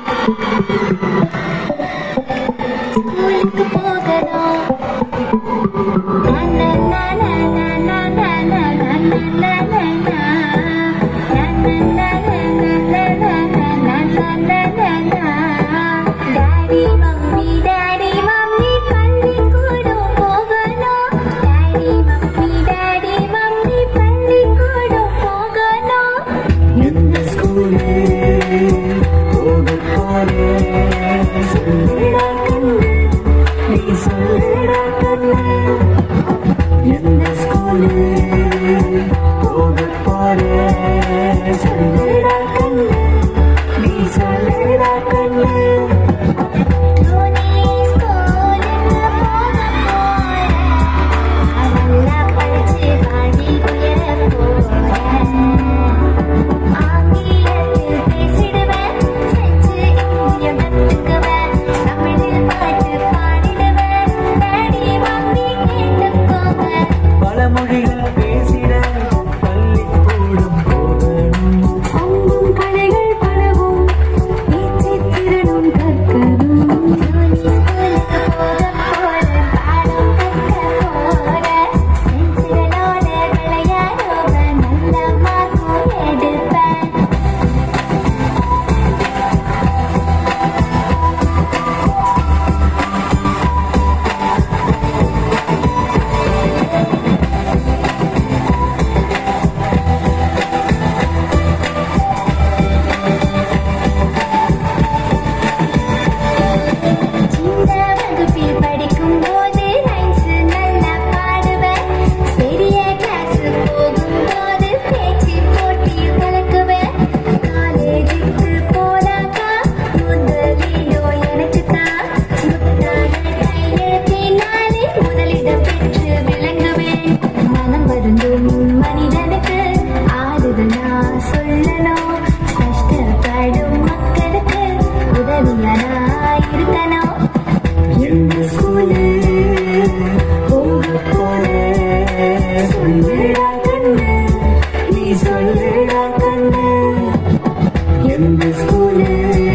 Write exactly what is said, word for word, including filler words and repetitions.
ஸ்கூலுக்கு போகணும் daddy mummy daddy mummy பள்ளிக்கூடம் போகணும் டாடி மம்மி டாடி மம்மி பள்ளிக்கூடம் போகணும் எந்த ஸ்கூலே போகப் போறேன் சொல்லுடா கண்ணு நீ சொல்லுடா கண்ணு எந்த ஸ்கூலே போகப் போறேன் சொல்லுடா கண்ணு நீ சொல்லுடா கண்ணு Cluny ஸ்கூலுக்கு போகப் போறேன் நல்லா படிச்சு பாடி உயர போறேன் ஆங்கிலத்தில் பேசிடுவேன் பிரெஞ்சு இந்தியம் கத்துக்குவேன் தமிழில் பாட்டு பாடிடுவேன் டாடி மம்மி கேட்டுக்கோங்க பல மொழிகள் பேசிட பள்ளிக்கூடம் போகணும் அங்கும் கலைகள் பலவும் பேச்சு திறனும் கற்கணும் Cluny ஸ்கூலுக்கு போகப் போறேன் பாடம் கற்க போறேன் ஃப்ரெண்ட்ஸுகளோட விளையாடுவேன் நல்ல மார்க்கும் எடுப்பேன் சின்ன வகுப்பில் படிக்கும்போது ரைம்ஸ் நல்லா பாடுவேன் பெரிய கிளாஸ் போகும்போது பேச்சு போட்டியில் கலக்குவேன் காலேஜுக்கு போனாக்கா முதலிடோ எனக்கு தான் முத்தான கையெழுத்தினாலே முதலிடம் பெற்று விளங்குவேன் மனம் வருந்தும் மனிதனுக்கு ஆறுதல் நான் சொல்லணும் கஷ்டப்படும் மக்களுக்கு உதவியா நான் இருக்கணும் எந்த ஸ்கூலே போகப் போறேன் சொல்லுடா கண்ணு நீ சொல்லுடா கண்ணு எந்த ஸ்கூலே